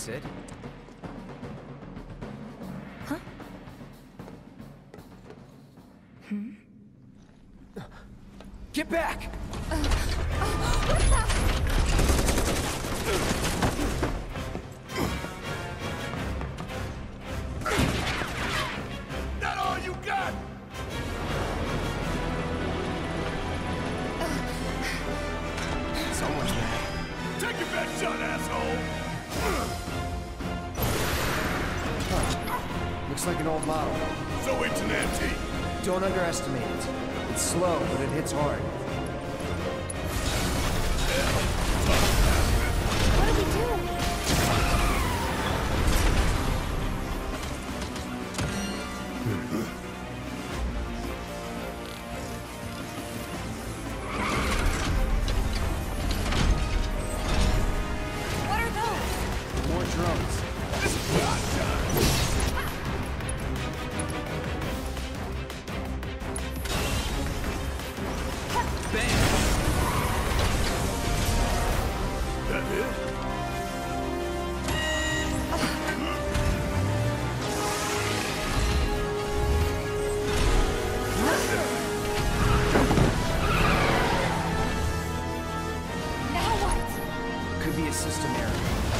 Sid? Huh? Get back! What the? That all you got? Someone's mad. Take your best shot, asshole! Looks like an old model. So it's an antique. Don't underestimate it. It's slow, but it hits hard. What do we do? What are those? More drones. This is not time! Bam! That it? Now what? Could be a system error.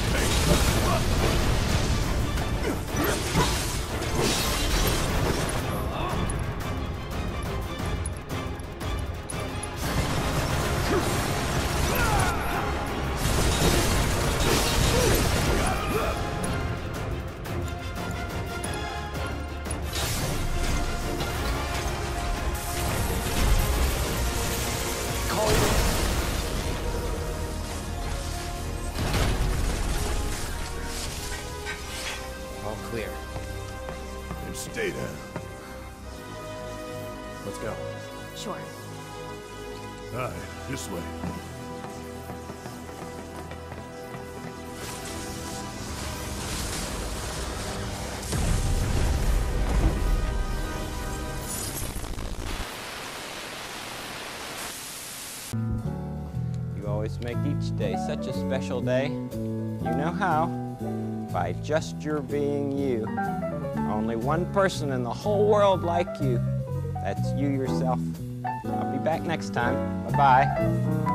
All clear. And stay down. Let's go. Sure. Aye, this way. You always make each day such a special day. You know how? By just your being you. Only one person in the whole world like you. That's you yourself. I'll be back next time. Bye-bye.